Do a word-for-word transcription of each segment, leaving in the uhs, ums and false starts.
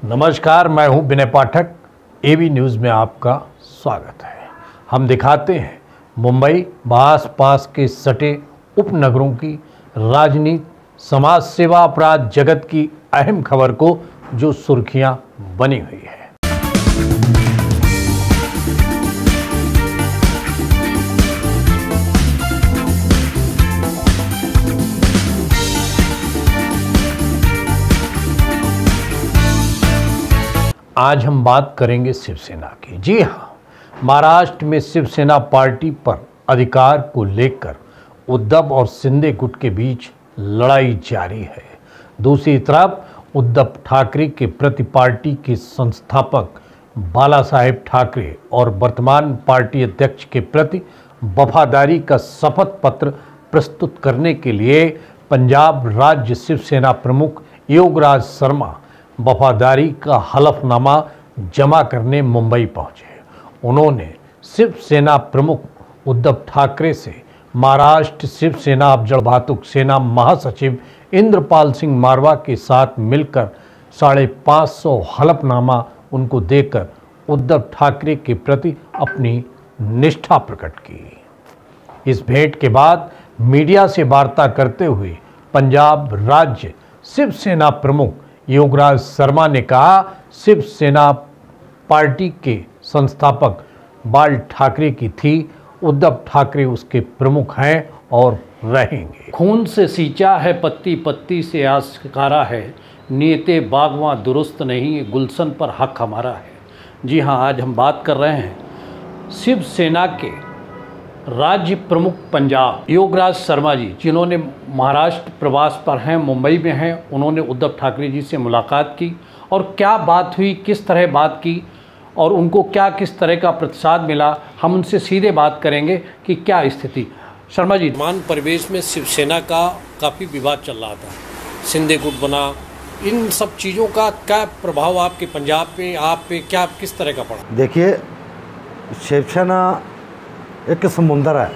नमस्कार, मैं हूं विनय पाठक। एबी न्यूज़ में आपका स्वागत है। हम दिखाते हैं मुंबई व आसपास के सटे उपनगरों की राजनीति, समाज सेवा, अपराध जगत की अहम खबर को जो सुर्खियां बनी हुई है। आज हम बात करेंगे शिवसेना की। जी हाँ, महाराष्ट्र में शिवसेना पार्टी पर अधिकार को लेकर उद्धव और शिंदे गुट के बीच लड़ाई जारी है। दूसरी तरफ उद्धव ठाकरे के प्रति पार्टी के संस्थापक बाला साहेब ठाकरे और वर्तमान पार्टी अध्यक्ष के प्रति वफादारी का शपथ पत्र प्रस्तुत करने के लिए पंजाब राज्य शिवसेना प्रमुख योगराज शर्मा वफादारी का हलफनामा जमा करने मुंबई पहुंचे। उन्होंने शिवसेना प्रमुख उद्धव ठाकरे से महाराष्ट्र शिवसेना अफजल भातुक सेना महासचिव इंद्रपाल सिंह मारवा के साथ मिलकर साढ़े पाँच सौ हलफनामा उनको देकर उद्धव ठाकरे के प्रति अपनी निष्ठा प्रकट की। इस भेंट के बाद मीडिया से वार्ता करते हुए पंजाब राज्य शिवसेना प्रमुख योगराज शर्मा ने कहा, शिवसेना पार्टी के संस्थापक बाल ठाकरे की थी, उद्धव ठाकरे उसके प्रमुख हैं और रहेंगे। खून से सींचा है पत्ती पत्ती से आस्कारा है, नीयते बागवां दुरुस्त नहीं, गुलशन पर हक हमारा है। जी हाँ, आज हम बात कर रहे हैं शिवसेना के राज्य प्रमुख पंजाब योगराज शर्मा जी, जिन्होंने महाराष्ट्र प्रवास पर हैं, मुंबई में हैं। उन्होंने उद्धव ठाकरे जी से मुलाकात की और क्या बात हुई, किस तरह बात की और उनको क्या किस तरह का प्रतिसाद मिला, हम उनसे सीधे बात करेंगे कि क्या स्थिति। शर्मा जी, वर्तमान परिवेश में शिवसेना का काफ़ी विवाद चल रहा था, शिंदे गुट बना, इन सब चीज़ों का क्या प्रभाव आपके पंजाब पे, आप पे क्या किस तरह का पड़ा? देखिए, शिवसेना एक समुंदर है।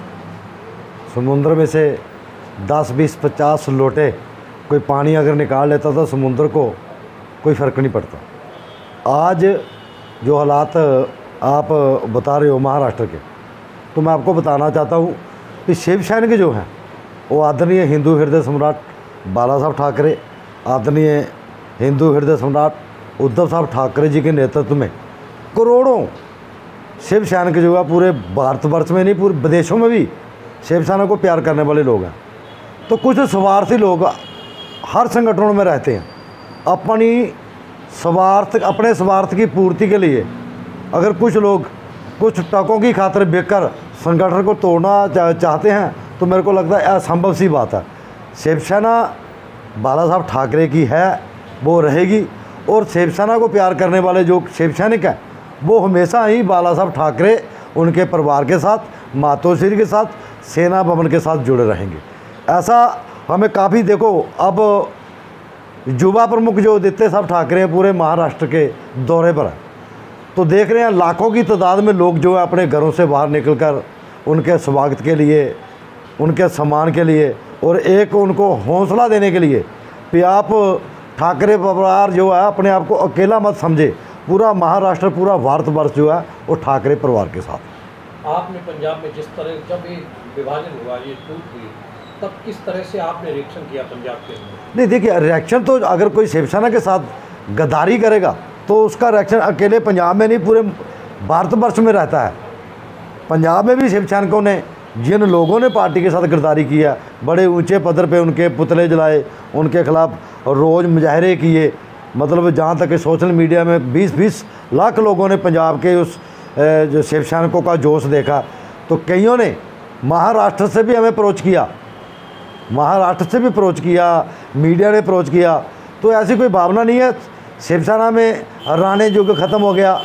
समुंदर में से दस बीस पचास लोटे कोई पानी अगर निकाल लेता तो समुंदर को कोई फ़र्क नहीं पड़ता। आज जो हालात आप बता रहे हो महाराष्ट्र के, तो मैं आपको बताना चाहता हूँ कि शिवसेना के जो हैं वो आदरणीय हिंदू हृदय सम्राट बाला साहब ठाकरे, आदरणीय हिंदू हृदय सम्राट उद्धव साहब ठाकरे जी के नेतृत्व में करोड़ों शिवसेना के जो है पूरे भारतवर्ष में नहीं, पूरे विदेशों में भी शिवसेना को प्यार करने वाले लोग हैं। तो कुछ स्वार्थी लोग हर संगठनों में रहते हैं, अपनी स्वार्थ अपने स्वार्थ की पूर्ति के लिए अगर कुछ लोग कुछ टकों की खातिर बेकर संगठन को तोड़ना चा, चाहते हैं तो मेरे को लगता है असंभव सी बात है। शिवसेना बाला साहब ठाकरे की है, वो रहेगी, और शिवसेना को प्यार करने वाले जो शिवसैनिक हैं वो हमेशा ही बाला साहब ठाकरे, उनके परिवार के साथ, मातोश्री के साथ, सेना भवन के साथ जुड़े रहेंगे। ऐसा हमें काफ़ी, देखो अब युवा प्रमुख जो आदित्य साहब ठाकरे पूरे महाराष्ट्र के दौरे पर हैं, तो देख रहे हैं लाखों की तादाद में लोग जो है अपने घरों से बाहर निकलकर उनके स्वागत के लिए, उनके सम्मान के लिए और एक उनको हौसला देने के लिए कि आप ठाकरे परिवार जो है अपने आप को अकेला मत समझे, पूरा महाराष्ट्र, पूरा भारतवर्ष जो है वो ठाकरे परिवार के साथ। आपने पंजाब में जिस तरह जब ये विभाजन हुआ, ये टूट हुई, तब किस तरह से आपने रिएक्शन किया पंजाब के अंदर? नहीं, देखिए, रिएक्शन तो अगर कोई शिवसेना के साथ गद्दारी करेगा तो उसका रिएक्शन अकेले पंजाब में नहीं, पूरे भारतवर्ष में रहता है। पंजाब में भी शिवसैनिकों ने, जिन लोगों ने पार्टी के साथ गद्दारी किया, बड़े ऊंचे पदर पे उनके पुतले जलाए, उनके खिलाफ रोज़ मुजाहरे किए, मतलब जहाँ तक सोशल मीडिया में बीस बीस लाख लोगों ने पंजाब के उस जो शिवसैनिकों का जोश देखा। तो कईयों ने महाराष्ट्र से भी हमें अप्रोच किया, महाराष्ट्र से भी अप्रोच किया, मीडिया ने अप्रोच किया। तो ऐसी कोई भावना नहीं है। शिवसेना में राणे युग ख़त्म हो गया,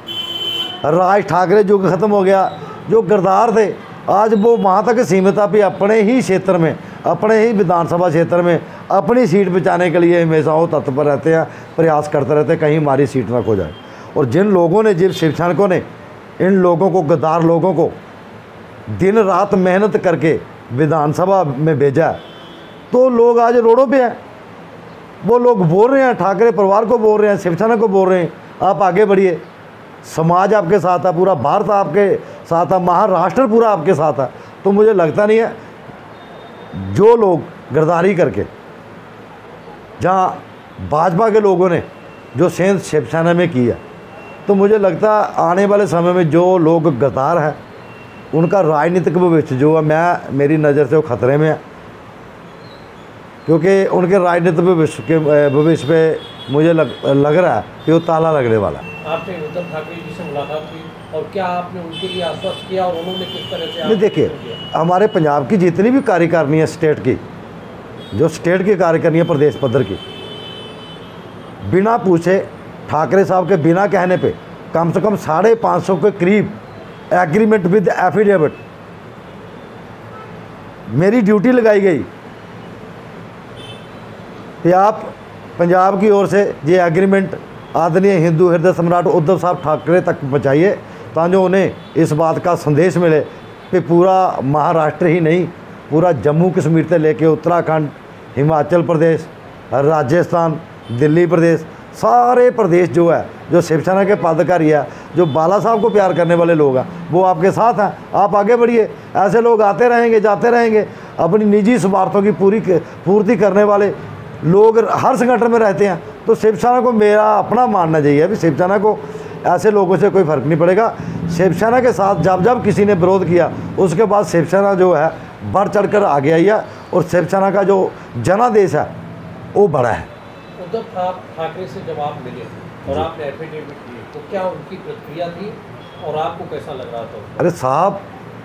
राज ठाकरे युग ख़त्म हो गया। जो गद्दार थे आज वो वहाँ तक सीमित है, अपने ही क्षेत्र में, अपने ही विधानसभा क्षेत्र में अपनी सीट बचाने के लिए हमेशा वो तत्पर रहते हैं, प्रयास करते रहते हैं कहीं हमारी सीट ना खो जाए। और जिन लोगों ने, जिन शिवसैनिकों ने इन लोगों को, गद्दार लोगों को दिन रात मेहनत करके विधानसभा में भेजा, तो लोग आज रोडों पे हैं। वो लोग बोल रहे हैं, ठाकरे परिवार को बोल रहे हैं, शिवसेना को बोल रहे हैं आप आगे बढ़िए, समाज आपके साथ है, पूरा भारत आपके साथ है, महाराष्ट्र पूरा आपके साथ है। तो मुझे लगता नहीं है जो लोग गद्दारी करके, जहाँ भाजपा के लोगों ने जो सेंध शिवसेना में की है, तो मुझे लगता है आने वाले समय में जो लोग गद्दार हैं उनका राजनीतिक भविष्य जो है, मैं मेरी नज़र से वो खतरे में है, क्योंकि उनके राजनीतिक भविष्य के भविष्य पे मुझे लग, लग रहा है कि वो ताला लगने वाला है। आपने उद्धव ठाकरे जी से मुलाकात की और क्या आपने उनके लिए आश्वस्त किया और उन्होंने किस तरह से? नहीं, देखिए हमारे पंजाब की जितनी भी कार्यकारिणी है स्टेट की, जो स्टेट की कार्यकारिणी है प्रदेश पद्धर की, बिना पूछे ठाकरे साहब के बिना कहने पे कम से कम साढ़े पाँच सौ के करीब एग्रीमेंट विद एफिडेविट मेरी ड्यूटी लगाई गई कि आप पंजाब की ओर से ये एग्रीमेंट आदरणीय हिंदू हृदय सम्राट उद्धव साहब ठाकरे तक पहुँचाइए, ताकि उन्हें इस बात का संदेश मिले कि पूरा महाराष्ट्र ही नहीं, पूरा जम्मू कश्मीर से लेके उत्तराखंड, हिमाचल प्रदेश, राजस्थान, दिल्ली प्रदेश, सारे प्रदेश जो है, जो शिवसेना के पदाधिकारी है, जो बाला साहब को प्यार करने वाले लोग हैं, वो आपके साथ हैं। आप आगे बढ़िए। ऐसे लोग आते रहेंगे, जाते रहेंगे, अपनी निजी स्वार्थों की पूरी पूर्ति करने वाले लोग हर संगठन में रहते हैं। तो शिवसेना को मेरा अपना मानना चाहिए भी शिवसेना को ऐसे लोगों से कोई फ़र्क नहीं पड़ेगा। शिवसेना के साथ जब जब किसी ने विरोध किया, उसके बाद शिवसेना जो है बढ़ चढ़ कर आगे आई है, और शिवसेना का जो जनादेश है वो बड़ा है। उद्धव ठाकरे से जब आप मिले और आपने एफिडेविट दिए, तो क्या उनकी प्रतिक्रिया थी और आपको कैसा लग रहा था? अरे साहब,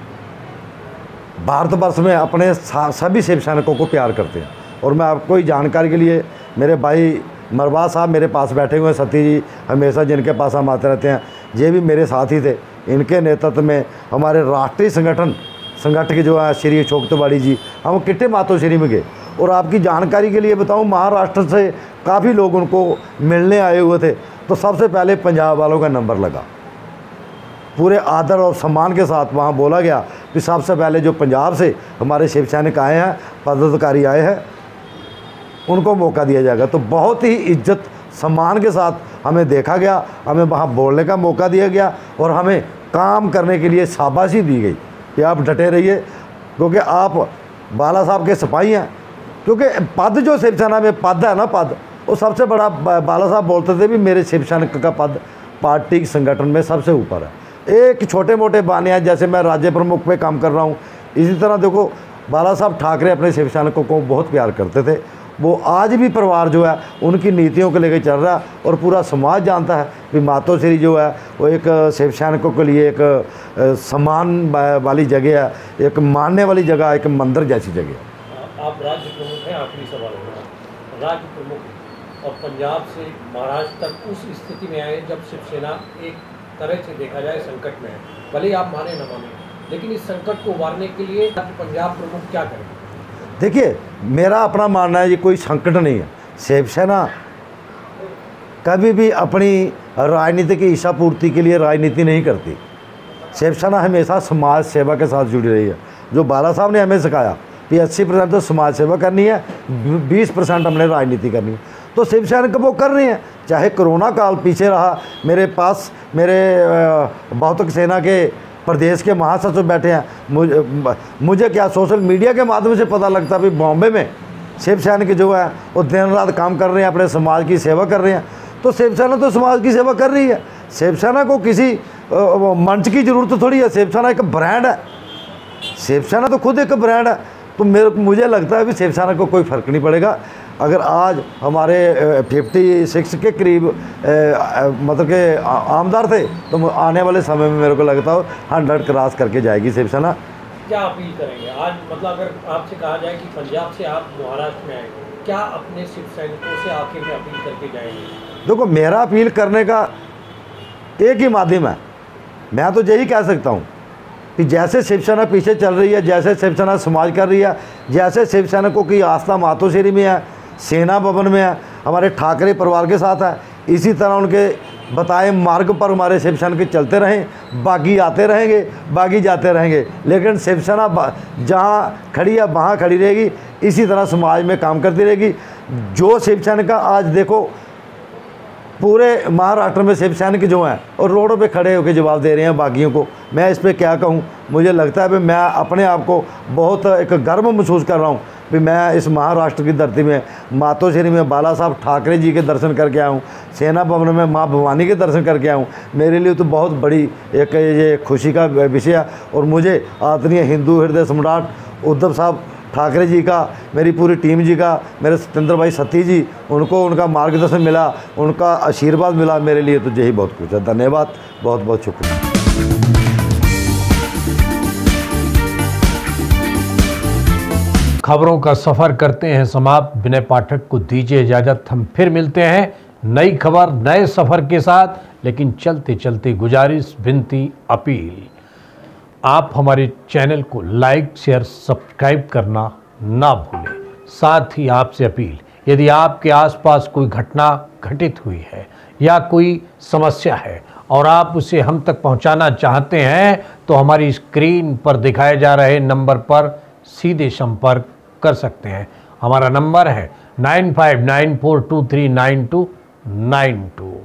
भारतवर्ष में अपने सभी शिव सैनिकों को प्यार करते हैं, और मैं आपको ही जानकारी के लिए, मेरे भाई मरवाज साहब मेरे पास बैठे हुए हैं, सती जी हमेशा जिनके पास हम आते रहते हैं, ये भी मेरे साथी थे। इनके नेतृत्व में हमारे राष्ट्रीय संगठन संगठन जो है श्री अशोक तिवारी जी, हम किट्टे मातोश्री में गए। और आपकी जानकारी के लिए बताऊं, महाराष्ट्र से काफ़ी लोग उनको मिलने आए हुए थे, तो सबसे पहले पंजाब वालों का नंबर लगा। पूरे आदर और सम्मान के साथ वहाँ बोला गया कि सबसे पहले जो पंजाब से हमारे शिव सैनिक आए हैं, पदाधिकारी आए हैं, उनको मौका दिया जाएगा। तो बहुत ही इज्जत सम्मान के साथ हमें देखा गया, हमें वहाँ बोलने का मौका दिया गया, और हमें काम करने के लिए शाबाशी दी गई कि आप डटे रहिए, क्योंकि आप बाला साहब के सिपाही हैं। क्योंकि पद जो शिवसेना में पद है ना, पद वो सबसे बड़ा, बाला साहब बोलते थे भी मेरे शिव सैनिक का पद पार्टी संगठन में सबसे ऊपर है। एक छोटे मोटे बानिया, जैसे मैं राज्य प्रमुख पे काम कर रहा हूँ, इसी तरह देखो बाला साहब ठाकरे अपने शिव सैनिकों को बहुत प्यार करते थे। वो आज भी परिवार जो है उनकी नीतियों को लेकर चल रहा है, और पूरा समाज जानता है कि मातोश्री जो है वो एक शिव सैनिकों के लिए एक सम्मान वाली जगह है, एक मानने वाली जगह, एक मंदिर जैसी जगह है। आप राज्य प्रमुख हैं, आखिरी सवाल होगा, राज्य प्रमुख और पंजाब से महाराष्ट्र तक उस स्थिति में आए जब शिवसेना एक तरह से देखा जाए संकट में है। भले ही आप माने न माने, लेकिन इस संकट को उबारने के लिए पंजाब प्रमुख क्या करें? देखिए, मेरा अपना मानना है ये कोई संकट नहीं है। शिवसेना कभी भी अपनी राजनीति की इच्छा पूर्ति के लिए राजनीति नहीं करती। शिवसेना हमेशा समाज सेवा के साथ जुड़ी रही है। जो बाला साहब ने हमें सिखाया कि अस्सी परसेंट तो समाज सेवा करनी है, बीस परसेंट हमने राजनीति करनी है, तो शिवसेना को वो कर रहे हैं। चाहे कोरोना काल पीछे रहा, मेरे पास मेरे बहुतक सेना के प्रदेश के महासचिव बैठे हैं, मुझे मुझे क्या सोशल मीडिया के माध्यम से पता लगता है, बॉम्बे में शिव सैनिक जो है वो दिन रात काम कर रहे हैं, अपने समाज की सेवा कर रहे हैं। तो शिवसेना तो समाज की सेवा कर रही है। शिवसेना को किसी मंच की ज़रूरत थोड़ी है। शिवसेना एक ब्रांड है, शिवसेना तो खुद एक ब्रांड है। तो मेरे मुझे लगता है कि शिवसेना को कोई फ़र्क नहीं पड़ेगा। अगर आज हमारे छप्पन के करीब मतलब के आमदार थे, तो आने वाले समय में मेरे को लगता है हंड्रेड क्रॉस करके जाएगी शिवसेना। क्या अपील करेंगे आज? मतलब अगर आपसे कहा जाए कि पंजाब से आप महाराष्ट्र में आए, क्या अपने शिव सैनिकों से आखिर में अपील करके जाएंगे? देखो, मेरा अपील करने का एक ही माध्यम है। मैं तो यही कह सकता हूँ कि जैसे शिवसेना पीछे चल रही है, जैसे शिवसेना समाज कर रही है, जैसे शिवसैनिकों की आस्था मातोश्री में है, सेना भवन में है, हमारे ठाकरे परिवार के साथ है, इसी तरह उनके बताए मार्ग पर हमारे शिवसैनिक चलते रहें। बागी आते रहेंगे, बागी जाते रहेंगे, लेकिन शिवसेना जहाँ खड़ी है वहाँ खड़ी रहेगी। इसी तरह समाज में काम करती रहेगी। जो शिवसेना का आज देखो पूरे महाराष्ट्र में शिवसैनिक जो हैं और रोडों पे खड़े होकर जवाब दे रहे हैं बागियों को। मैं इस पे क्या कहूँ, मुझे लगता है कि मैं अपने आप को बहुत एक गर्व महसूस कर रहा हूँ कि मैं इस महाराष्ट्र की धरती में मातोश्री में बाला साहब ठाकरे जी के दर्शन करके आया हूँ, सेना भवन में माँ भवानी के दर्शन करके आया हूँ। मेरे लिए तो बहुत बड़ी एक ये खुशी का विषय है। और मुझे आदरणीय हिंदू हृदय सम्राट उद्धव साहब ठाकरे जी का, मेरी पूरी टीम जी का, मेरे सत्येंद्र भाई सत्ती जी, उनको उनका मार्गदर्शन मिला, उनका आशीर्वाद मिला, मेरे लिए तो यही बहुत कुछ है। धन्यवाद, बहुत बहुत शुक्रिया। खबरों का सफर करते हैं समाप्त। विनय पाठक को दीजिए इजाजत। हम फिर मिलते हैं नई खबर नए सफर के साथ। लेकिन चलते चलते गुजारिश, विनती, अपील, आप हमारे चैनल को लाइक, शेयर, सब्सक्राइब करना ना भूलें। साथ ही आपसे अपील, यदि आपके आसपास कोई घटना घटित हुई है या कोई समस्या है और आप उसे हम तक पहुंचाना चाहते हैं तो हमारी स्क्रीन पर दिखाए जा रहे नंबर पर सीधे संपर्क कर सकते हैं। हमारा नंबर है nine five nine four two three nine two nine to.